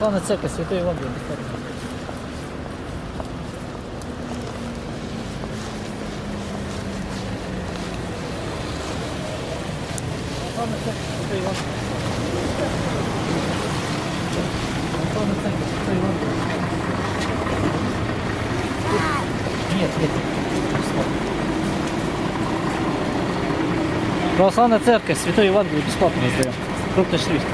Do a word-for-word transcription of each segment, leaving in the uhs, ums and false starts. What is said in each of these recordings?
Главная церковь Святой Евангелие бесплатно. Главная церковь Святой Евангелие. Главная церковь Святой Евангелие. Нет, нет. Православная церковь Святой Евангелие бесплатно раздаем. Крупный шрифт.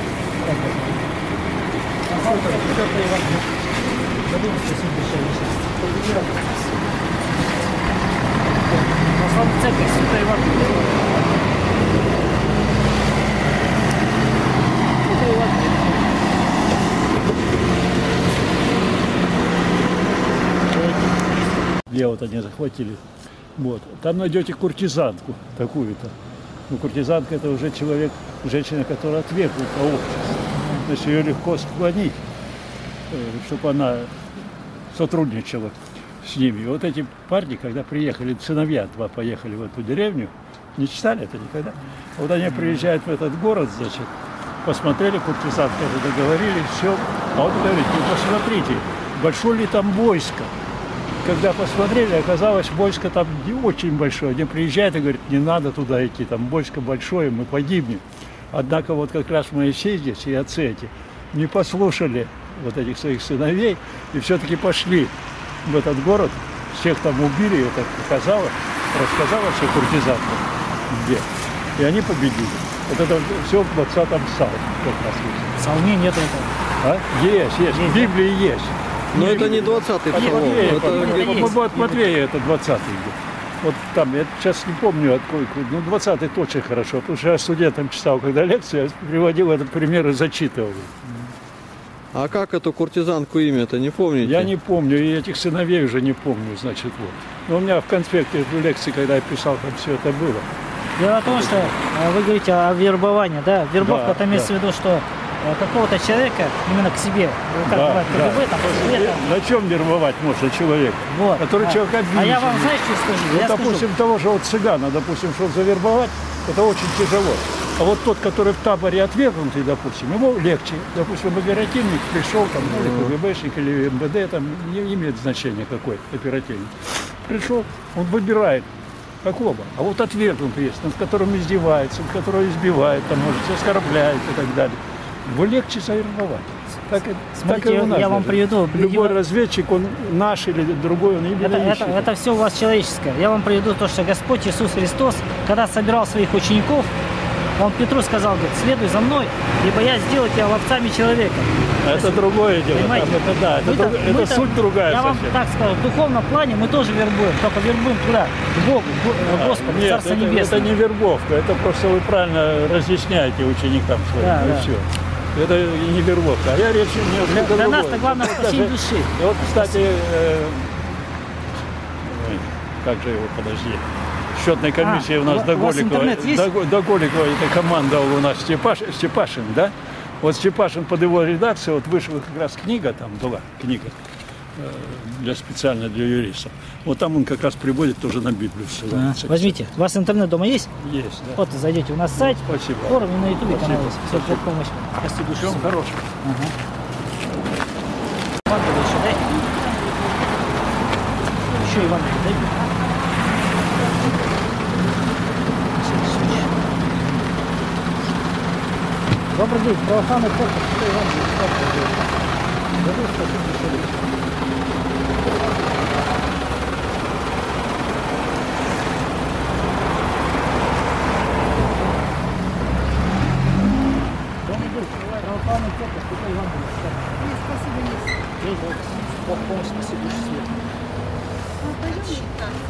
Православная церковь Святой Евангелие. Святой Евангелие. Где вот они захватили. Вот. Там найдете куртизанку такую-то. Ну, куртизанка — это уже человек, женщина, которая отвергнута обществу. Значит, ее легко склонить, чтобы она сотрудничала с ними. И вот эти парни, когда приехали, сыновья два поехали в эту деревню, не читали это никогда? Вот они приезжают в этот город, значит, посмотрели, куртизанка уже договорились, все. А вот говорит, ну посмотрите, большое ли там войско. Когда посмотрели, оказалось, войско там не очень большое. Они приезжают и говорят, не надо туда идти, там войско большое, мы погибнем. Однако вот как раз Моисей здесь и отцы эти не послушали вот этих своих сыновей и все-таки пошли в этот город, всех там убили, это показала, рассказала все куртизанка, где. И они победили. Вот это все в двадцатом псалме как раз есть. В псалме нет этого. А? Есть, есть, в Библии есть. Но не, это не двадцатый псалом. Матвея, это это от Матвея это двадцатый. Вот там, я сейчас не помню, откуда, ну двадцатый точно хорошо, потому что я студентам читал, когда лекцию, я приводил этот пример и зачитывал. А как эту куртизанку имя-то, не помните? Я не помню, и этих сыновей уже не помню, значит, вот. Но у меня в конспекте в лекции, когда я писал, там все это было. Дело в том, что вы говорите о вербовании, да? Вербовка, да, это имеется да. в виду, что какого-то человека именно к себе, как да, бывает да. КГБ, там, цвета. На чем вербовать можно человека, вот, который да. человек обиден? А я вам, знаете, что скажу? Вот, я допустим, скажу. того же вот цыгана, допустим, чтобы завербовать, это очень тяжело. А вот тот, который в таборе отвергнутый, допустим, ему легче. Допустим, оперативник пришел, там, или КГБшник, или МВД, там, не имеет значения какой оперативник. Пришел, он выбирает какого. А вот отвергнутый есть, над которым издевается, которого избивает, там, может, оскорбляет и так далее. Его легче завербовать. Так, Смотрите, так и у нас я вам даже. приведу. Любой разведчик, он наш или другой, он именно это, ищет. это, это все у вас человеческое. Я вам приведу то, что Господь Иисус Христос, когда собирал своих учеников, Он Петру сказал, говорит, следуй за мной, ибо я сделаю тебя ловцами человека. Это есть, другое дело. Там, это, да, это, друг, это мы-то, суть другая я совсем. вам так скажу, в духовном плане мы тоже вербуем, только вербуем туда, к Богу, к Господу, Нет, Царство это, Небесное. это не вербовка, это просто вы правильно разъясняете ученикам своим, да, и да. все. Это не вербовка. А я речь не Для, для нас-то другое. главное Вот спасение даже, души. И вот, кстати, э, ой, как же его, подожди. Счетной комиссии а, у нас у до вас Голикова, интернет есть? до, до Голикова эта команда у нас Степаш, Степашин, да? Вот Степашин под его редакцией, вот вышла как раз книга, там была книга э, для специально для юристов. Вот там он как раз приводит тоже на Библию ссылается. А, возьмите. У вас интернет дома есть? Есть, да. Вот зайдете у нас сайт. Спасибо. Форум и на ютубе Спасибо. канал есть. Все, под помощь. Спасибо. Всего хорошего. Ага. Евангелие еще дай. Еще Евангелие дай. Добрый день. Православный церковь. Что Евангелие? Добрый, спасибо большое. Православная церковь, Святой Евангелие. Нет, спасибо, нет. Есть, вот, Бог помощь, спасибо, душе света. Ну, пойдем?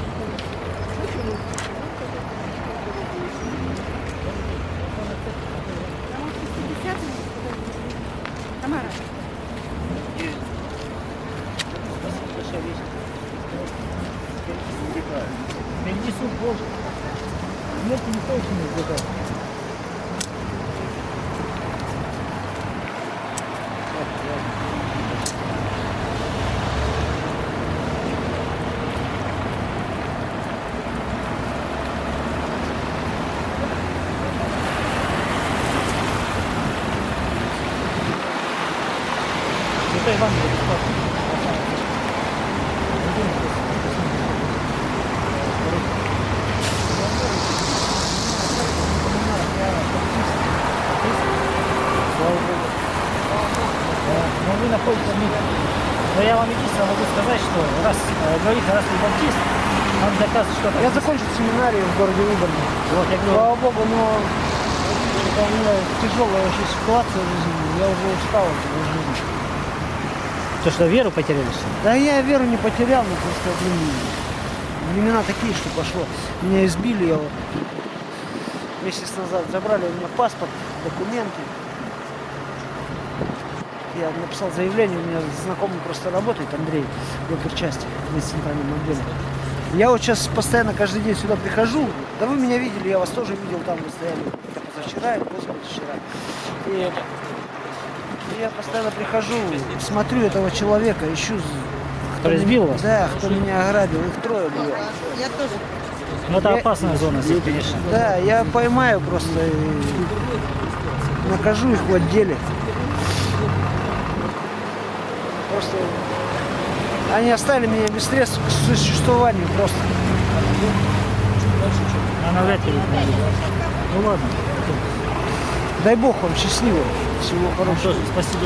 Там шестьдесят Тамара. Спасибо большое, вечер. Впереди суд Божий. Смерти никто еще не избегает. Святой Евангелие бесплатно. Слава Богу. Да, но вы находитесь в мире. Но я вам единственное могу сказать, что раз э, говорит, раз вы баптист, надо доказывать, что Я закончил семинарию в городе Выборне. Вот, я говорю, Слава Богу, но это у меня тяжелая вообще ситуация в жизни. Я уже устал от этой жизни. то, что веру потеряли, что ли? Да я веру не потерял, но просто, блин, времена такие, что пошло. Меня избили, я вот месяц назад забрали у меня паспорт, документы. Я написал заявление, у меня знакомый просто работает, Андрей, в оперчасти, в центральном отделе. Я вот сейчас постоянно каждый день сюда прихожу. Да вы меня видели, я вас тоже видел, там вы стояли, это позавчера и позавчера. И, и я постоянно прихожу, смотрю этого человека, ищу, кто Который избил меня, вас? да, кто меня ограбил, их трое было. Ну, это Я- опасная зона здесь, конечно. Да, я поймаю просто и накажу их в отделе. Просто они оставили меня без средств к существованию просто. Она вряд ли будет. Ну ладно. Дай Бог вам счастливо. Всего Ну хорошего. что ж, спасибо.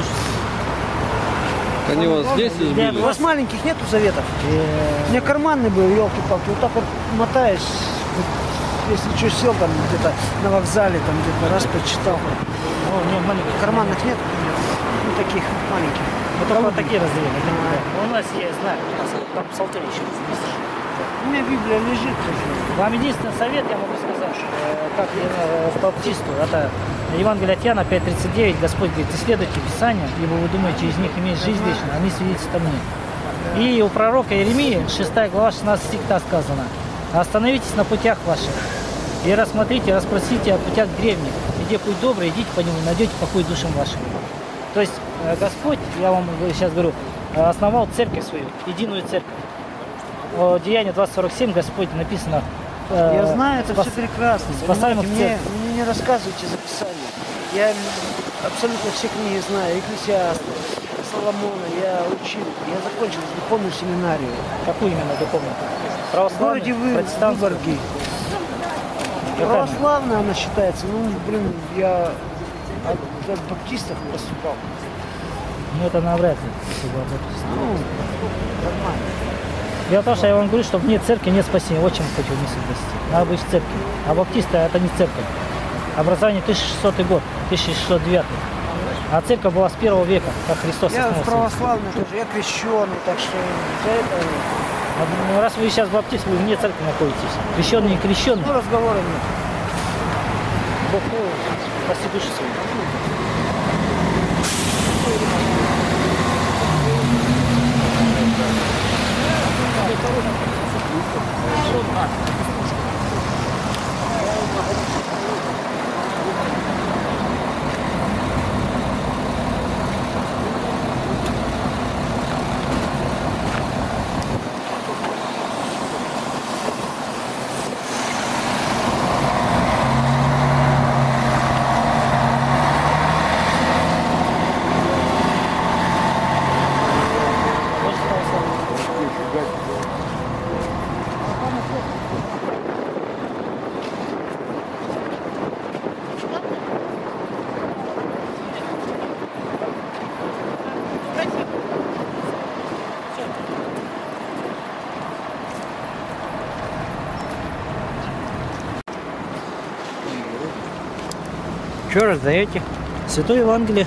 Они вас здесь У избили? вас маленьких нету заветов? У меня карманный был, елки-палки. Вот так вот мотаешь, вот, если что, сел там где-то на вокзале, там где-то раз почитал. О, не, маленький. Карманных нет? Ну, таких маленьких. Вот только вот такие разделы. У нас, я знаю, у нас там псалтырь еще есть. У меня Библия лежит тоже. Вам единственный совет я могу сказать, э, как э, баптисту, это Евангелие от Иоанна пять тридцать девять, Господь говорит, исследуйте Писания, ибо вы думаете, из них имеет жизнь вечную, они свидетельствуют о мне. И у пророка Иеремии, шестая глава, шестнадцатый стих сказано, остановитесь на путях ваших и рассмотрите, расспросите о путях древних, где путь добрый, идите по нему, найдете покой душам вашим. То есть э, Господь, я вам сейчас говорю, э, основал церковь свою, единую церковь. О Деяние двадцать сорок семь Господь написано. э, Я знаю, это спас- все прекрасно. спасаемых Понимаете, церковь. мне, мне не рассказывайте за Писание. Я абсолютно все книги знаю. Экклесиаста, Соломона, я учил. Я закончил духовную семинарию. Какую именно духовную? В Православную, городе Вы- протестантскую? Выборге. Какая? Православная она считается. Ну, блин, я от, от баптистов поступал. Ну это навряд ли. если бы баптист. Ну, нормально. Дело в том, что я вам говорю, что вне церкви нет спасения. Вот чем хочу мысль спасти. Надо быть в церкви. А баптисты это не церковь. Образование тысяча шестисотый год, тысяча шестьсот девятый. А церковь была с первого века, как Христос Я основал свою. православный тоже, я крещеный, так что за это А, ну, раз вы сейчас баптист, вы вне церкви находитесь. Крещенный и крещенный. ну, разговора нет. Бог спаси души свои. Что раздаете? Святое Евангелие.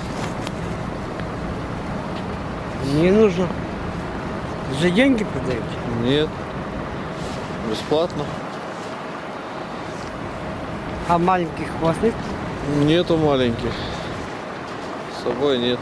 Не нужно. За деньги продаете? Нет. Бесплатно. А маленьких у вас нет? Нету маленьких. С собой нету.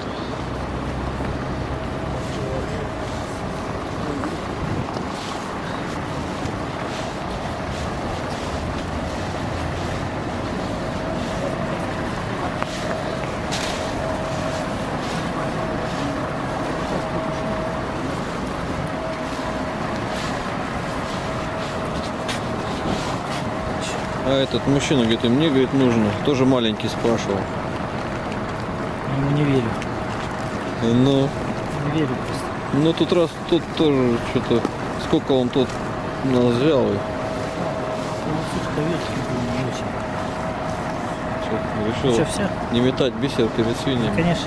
А этот мужчина говорит, и мне, говорит, нужно. Тоже маленький спрашивал. Ему не верю. Ну, не верю просто. Ну тут раз, тут тоже что-то, сколько он тут нас взял. и Ну, сучка вечная, не очень. Что, решил Что, все? не метать бисер перед свиньями. Конечно.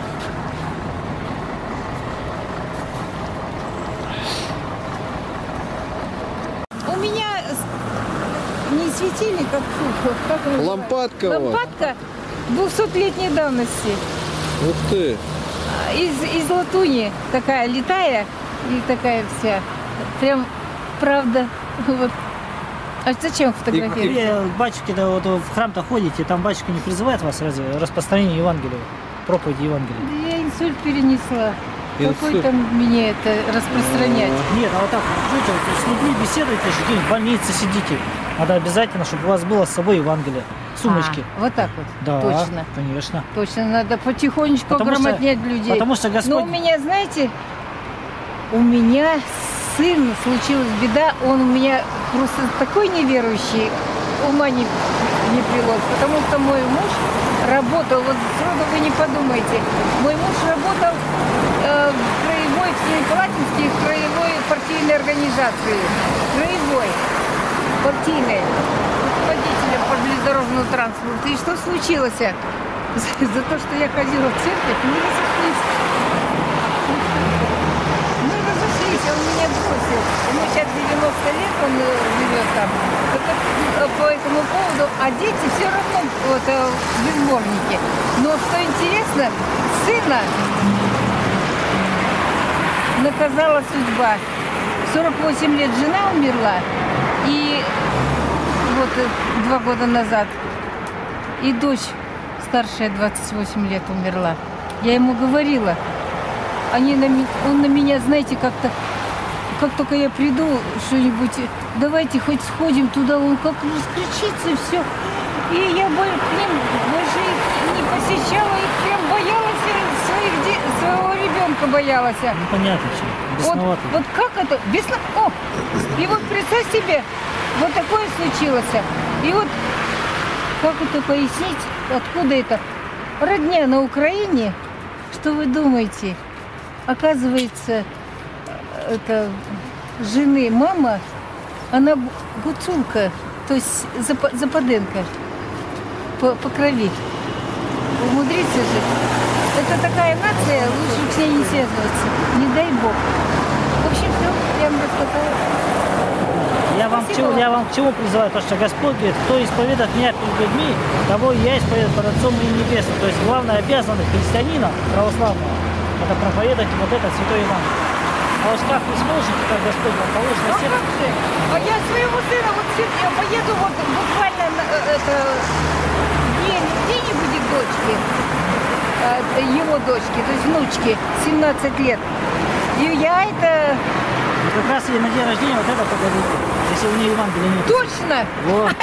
У меня с- не светильник, а фу, как он называется? Лампадка у вас? Лампадка двухсотлетней давности. Ух ты! Из, из латуни такая летая и такая вся. Прям правда. Вот. А зачем фотографировать? Вы, батюшки, да, вот в храм-то ходите, там батюшка не призывает вас разве распространение Евангелия, проповеди Евангелия? Да я инсульт перенесла. Какой Инсульт? там мне это распространять? Нет, а вот так, жите, вот с людьми беседуйте, же, где-нибудь в больнице сидите. Надо обязательно, чтобы у вас было с собой Евангелие, сумочки. А, вот так вот. Да, Точно. конечно. Точно, надо потихонечку Потому что- ограмотнять людей. Потому что Господь... Но у меня, знаете, у меня сын, случилась беда, он у меня просто такой неверующий, ума не, не приложит. Потому что мой муж работал, вот сроду вы не подумайте, мой муж работал э, в краевой, в Семипалатинской краевой партийной организации. Краевой, партийной, руководителем по железнодорожному транспорту. И что случилось? За, за то, что я ходила в церковь, мы разошлись. Мы разошлись, он меня бросил. Ему сейчас девяносто лет, он э, живет там. Так вот, по этому поводу, а дети все равно вот, э, в безборнике. Но что интересно, сына наказала судьба. В сорок восемь лет жена умерла, и вот э, два года назад, и дочь старшая двадцать восемь лет умерла. Я ему говорила, они на, ми- он на меня, знаете, как-то, как только я приду, что-нибудь, давайте хоть сходим туда, он как раскричится, и все. И я бы к ним больше их не посещала, и прям боялась э, своих, де- своего ребенка боялась. Ну, понятно, что, Вот, бесновато. вот как это? Бесно... О! И вот представь себе, вот такое случилось. И вот как это пояснить, откуда это? Родня на Украине, что вы думаете? Оказывается, это жены мама, она гу- гуцулка, то есть Запа- Западенко по, по крови. Умудриться же. Это такая нация, лучше к ней не связываться. Не дай бог. В общем, все, я вам рассказала. Я вам, к Спасибо чему, вам. я вам к чему призываю, то что Господь говорит, кто исповедует меня перед людьми, того я исповедую под Отцом моим Небесным. То есть главная обязанность христианина православного – это проповедовать вот это Святое Евангелие. А уж как вы сможете, как Господь вам положит на Ну сердце, как же? А я своего сына вот сегодня поеду вот буквально на, э, это день, день не будет дочки, э, его дочки, то есть внучки, семнадцать лет. И я это как раз ей на день рождения вот это подарите, если у нее Евангелия нет. точно. Вот.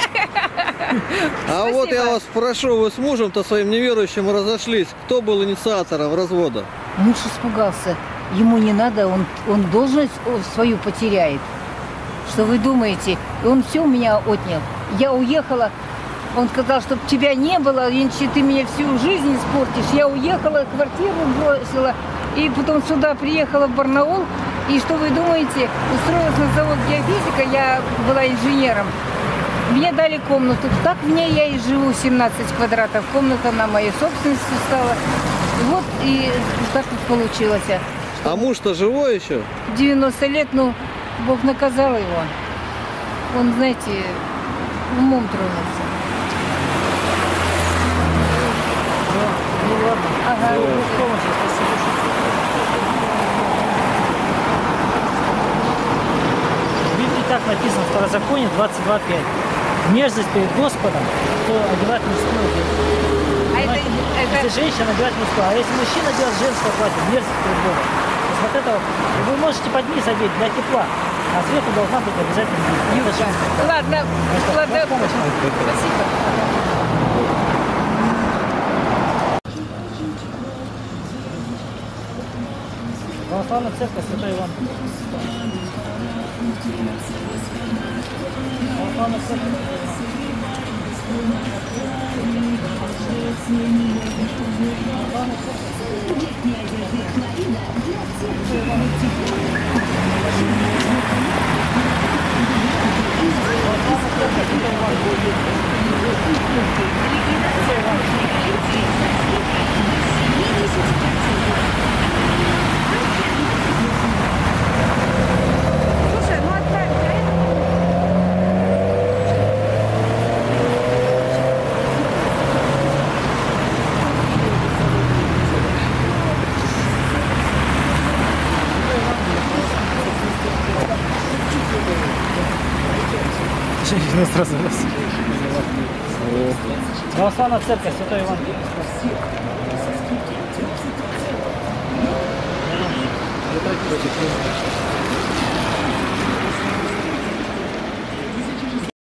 А вот я Спасибо. вас спрошу, вы с мужем-то своим неверующим разошлись. Кто был инициатором развода? Муж испугался. Ему не надо, он, он должность свою потеряет. Что вы думаете? И он все у меня отнял. Я уехала, он сказал, чтобы тебя не было, иначе ты мне всю жизнь испортишь. Я уехала, квартиру бросила, и потом сюда приехала в Барнаул. И что вы думаете? Устроилась на завод геофизика, я была инженером. Мне дали комнату. Так в ней я и живу, семнадцать квадратов. Комната на моей собственности стала. Вот и так вот получилось. А муж-то живой еще? девяносто лет, ну, Бог наказал его. Он, знаете, умом тронулся. Ну ладно. Ага. Ну, в помощи, спасибо. В Библии так написано в Второзаконие двадцать два пять. Мерзость перед Господом, кто одевает мужскую одежду. А это, Если это, женщина одевает мужскую, а если мужчина делает женское платье, мерзость перед Богом. То есть вот это вот, вы можете под низ одеть для тепла, а сверху должна быть обязательно юбка. ладно, ладно. Спасибо. Православная церковь Святой Иван. Православная церковь Святой Иван. Православная церковь. Ну, сразу раз. Православная церковь, Святой Иван. Вот эти вот эти.